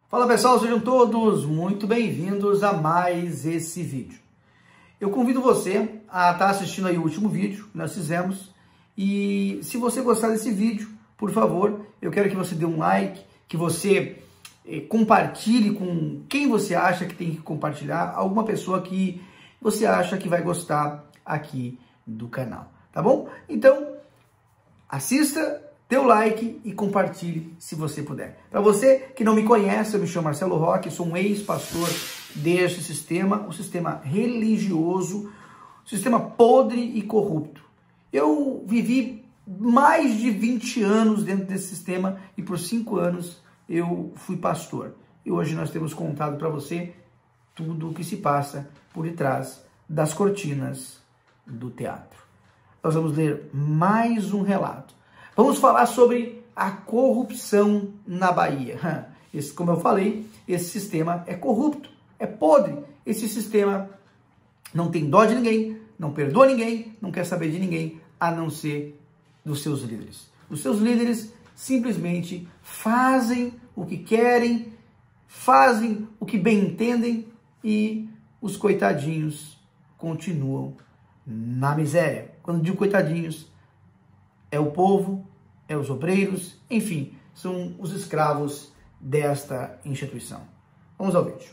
Fala pessoal, sejam todos muito bem-vindos a mais esse vídeo. Eu convido você a estar assistindo aí o último vídeo que nós fizemos e se você gostar desse vídeo, por favor, eu quero que você dê um like, que você compartilhe com quem você acha que tem que compartilhar, alguma pessoa que você acha que vai gostar aqui do canal, tá bom? Então, assista, dê o like e compartilhe se você puder. Para você que não me conhece, eu me chamo Marcelo Roque, sou um ex-pastor deste sistema, um sistema religioso, um sistema podre e corrupto. Eu vivi mais de 20 anos dentro desse sistema e por 5 anos eu fui pastor. E hoje nós temos contado para você tudo o que se passa por detrás das cortinas do teatro. Nós vamos ler mais um relato. Vamos falar sobre a corrupção na Bahia. Como eu falei, esse sistema é corrupto, é podre. Esse sistema não tem dó de ninguém, não perdoa ninguém, não quer saber de ninguém, a não ser dos seus líderes. Os seus líderes simplesmente fazem o que querem, fazem o que bem entendem e os coitadinhos continuam na miséria. Quando digo coitadinhos, é o povo, é os obreiros, enfim, são os escravos desta instituição. Vamos ao vídeo.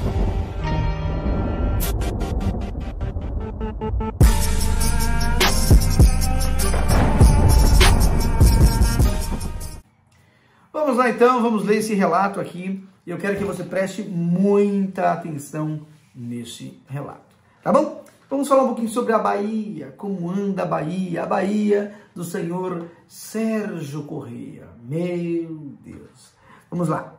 Vamos lá então, vamos ler esse relato aqui. Eu quero que você preste muita atenção nesse relato, tá bom? Vamos falar um pouquinho sobre a Bahia, como anda a Bahia do senhor Sérgio Correia. Meu Deus. Vamos lá.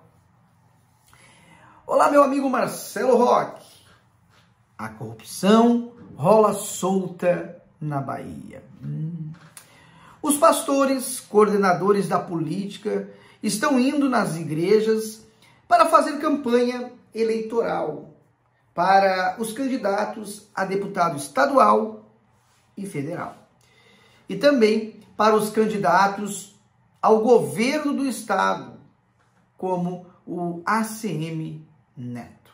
Olá, meu amigo Marcelo Roque. A corrupção rola solta na Bahia. Os pastores, coordenadores da política, estão indo nas igrejas para fazer campanha eleitoral para os candidatos a deputado estadual e federal. E também para os candidatos ao governo do estado, como o ACM Neto.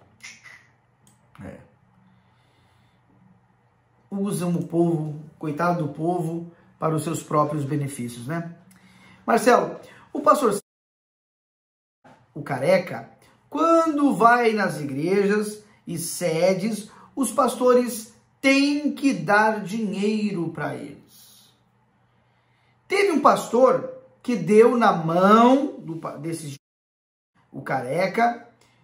Usam o povo, coitado do povo, para os seus próprios benefícios, né? Marcelo, o pastor, o careca, quando vai nas igrejas e sedes, os pastores têm que dar dinheiro para eles. Teve um pastor que deu na mão o careca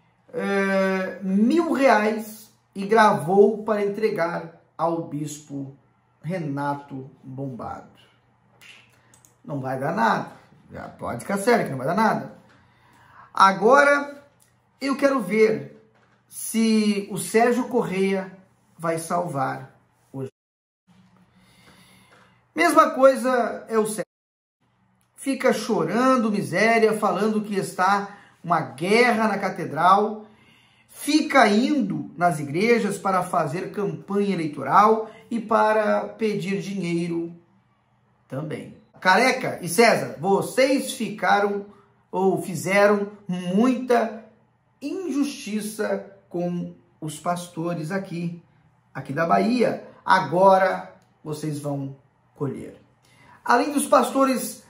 R$1.000 e gravou para entregar ao bispo Renato Bombado. Não vai dar nada. Já pode ficar sério que não vai dar nada. Agora eu quero ver se o Sérgio Correia vai salvar hoje. Mesma coisa é o Sérgio. Fica chorando miséria, falando que está uma guerra na catedral, fica indo nas igrejas para fazer campanha eleitoral e para pedir dinheiro também. Careca e César, vocês fizeram muita injustiça com os pastores aqui da Bahia. Agora vocês vão colher. Além dos pastores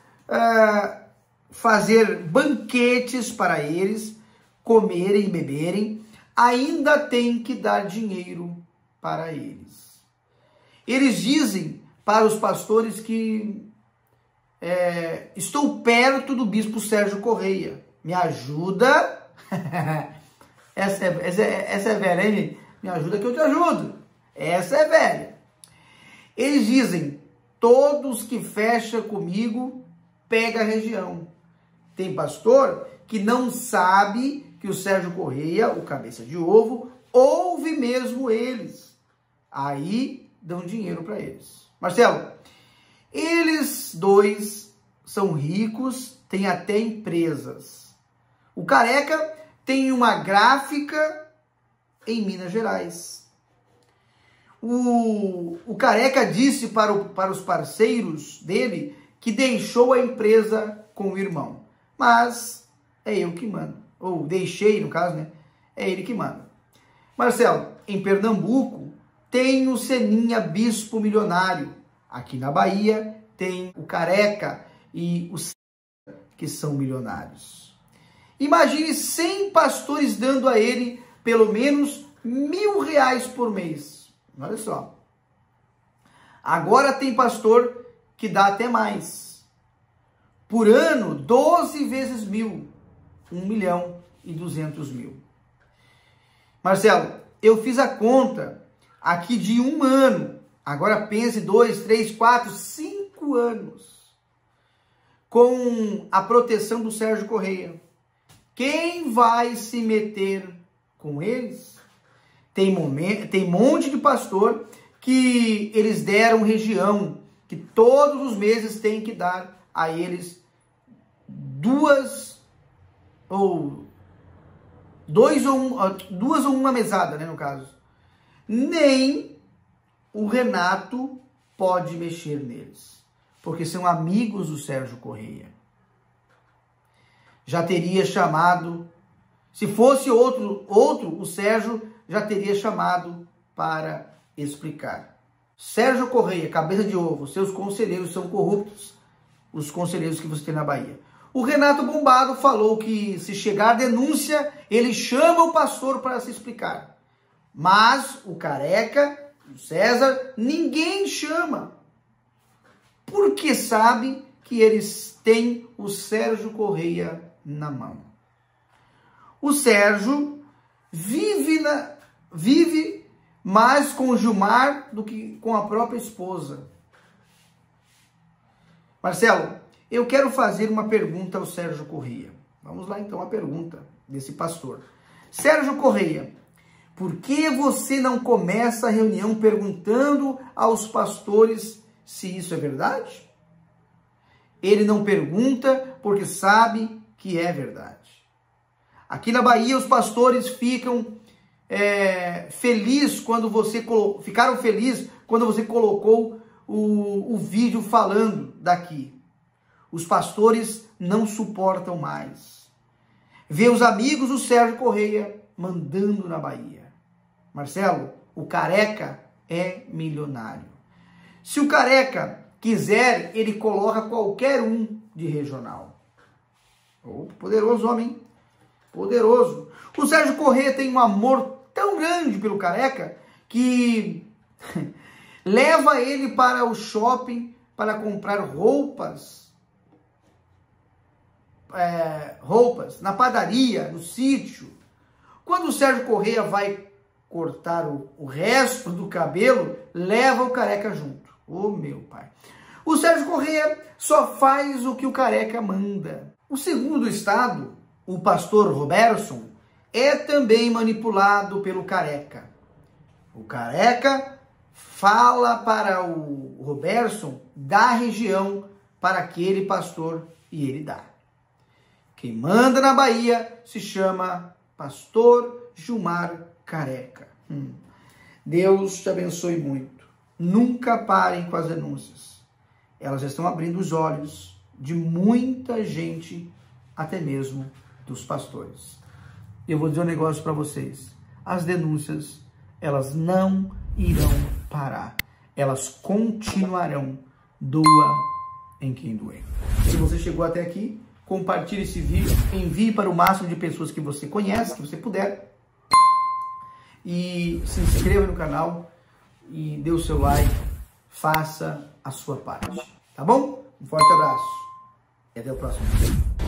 fazer banquetes para eles, comerem e beberem, ainda tem que dar dinheiro para eles. Eles dizem para os pastores que estou perto do bispo Sérgio Correia. Me ajuda... Essa é velha, hein? Me ajuda que eu te ajudo. Essa é velha. Eles dizem, todos que fecham comigo, pega a região. Tem pastor que não sabe que o Sérgio Correia, o cabeça de ovo, ouve mesmo eles. Aí dão dinheiro para eles. Marcelo, eles dois são ricos, têm até empresas. O careca tem uma gráfica em Minas Gerais. O careca disse para os parceiros dele que deixou a empresa com o irmão. Mas é eu que mando. ou deixei, no caso, né? É ele que manda. Marcelo, em Pernambuco tem o Seninha Bispo Milionário. Aqui na Bahia tem o Careca e o que são milionários. Imagine 100 pastores dando a ele pelo menos R$1.000 por mês. Olha só. Agora tem pastor que dá até mais. Por ano, 12 vezes 1.000. 1.200.000. Marcelo, eu fiz a conta aqui de um ano. Agora pense 2, 3, 4, 5 anos. Com a proteção do Sérgio Correia. Quem vai se meter com eles? Tem monte de pastor que eles deram região, que todos os meses tem que dar a eles duas ou uma mesada, né, no caso. Nem o Renato pode mexer neles, porque são amigos do Sérgio Correia. Já teria chamado, se fosse outro, o Sérgio já teria chamado para explicar. Sérgio Correia, cabeça de ovo, seus conselheiros são corruptos, os conselheiros que você tem na Bahia. O Renato Bombado falou que se chegar denúncia, ele chama o pastor para se explicar. Mas o Careca, o César, ninguém chama. Porque sabe que eles têm o Sérgio Correia na mão. O Sérgio vive mais com o Gilmar do que com a própria esposa. Marcelo, eu quero fazer uma pergunta ao Sérgio Correia. Vamos lá então a pergunta desse pastor. Sérgio Correia, por que você não começa a reunião perguntando aos pastores se isso é verdade? Ele não pergunta porque sabe que é verdade. Aqui na Bahia os pastores ficaram felizes quando você colocou o vídeo falando daqui. Os pastores não suportam mais ver os amigos do Sérgio Correia mandando na Bahia. Marcelo, o Careca é milionário. Se o Careca quiser, ele coloca qualquer um de regional. Oh, poderoso homem, hein? Poderoso. O Sérgio Correia tem um amor tão grande pelo Careca que leva ele para o shopping para comprar roupas na padaria, no sítio. Quando o Sérgio Correia vai cortar o resto do cabelo, leva o Careca junto. Ô, meu pai. O Sérgio Correia só faz o que o Careca manda. O segundo do estado, o pastor Roberson, é também manipulado pelo Careca. O Careca fala para o Roberson dar região para aquele pastor e ele dá. Quem manda na Bahia se chama Pastor Gilmar Careca. Deus te abençoe muito. Nunca parem com as denúncias. Elas estão abrindo os olhos de muita gente, até mesmo dos pastores. Eu vou dizer um negócio para vocês. As denúncias, elas não irão parar. Elas continuarão. Doa em quem doer. Se você chegou até aqui, compartilhe esse vídeo, envie para o máximo de pessoas que você conhece, que você puder. E se inscreva no canal e dê o seu like, faça a sua parte. Tá bom? Um forte abraço e até o próximo vídeo.